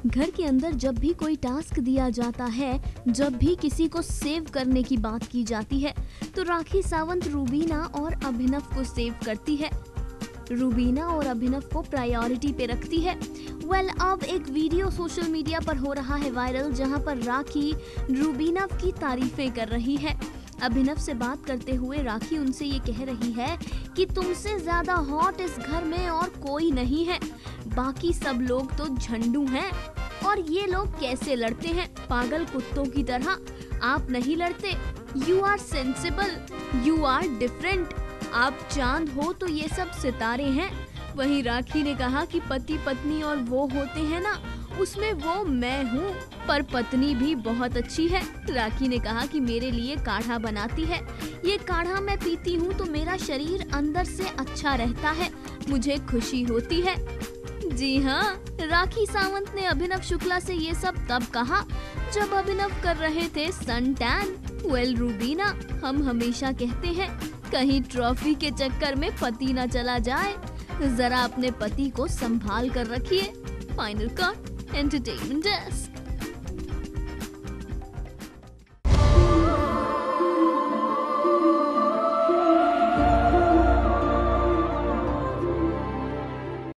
घर के अंदर जब भी कोई टास्क दिया जाता है, जब भी किसी को सेव करने की बात की जाती है, तो राखी सावंत रूबीना और अभिनव को सेव करती है। रूबीना और अभिनव को प्रायोरिटी पे रखती है। अब एक वीडियो सोशल मीडिया पर हो रहा है वायरल, जहां पर राखी रूबीना की तारीफें कर रही है। अभिनव से बात करते हुए राखी उनसे ये कह रही है कि तुमसे ज्यादा हॉट इस घर में और कोई नहीं है, बाकी सब लोग तो झंडू हैं और ये लोग कैसे लड़ते हैं पागल कुत्तों की तरह, आप नहीं लड़ते। You are sensible, you are different, आप चांद हो तो ये सब सितारे हैं। वहीं राखी ने कहा कि पति पत्नी और वो होते हैं ना, उसमें वो मैं हूँ, पर पत्नी भी बहुत अच्छी है। राखी ने कहा कि मेरे लिए काढ़ा बनाती है, ये काढ़ा मैं पीती हूँ तो मेरा शरीर अंदर से अच्छा रहता है, मुझे खुशी होती है। जी हाँ, राखी सावंत ने अभिनव शुक्ला से ये सब तब कहा जब अभिनव कर रहे थे सन टैन। रूबीना, हम हमेशा कहते हैं कहीं ट्रॉफी के चक्कर में पति न चला जाए, जरा अपने पति को संभाल कर रखिए। Final cut, entertainment desk.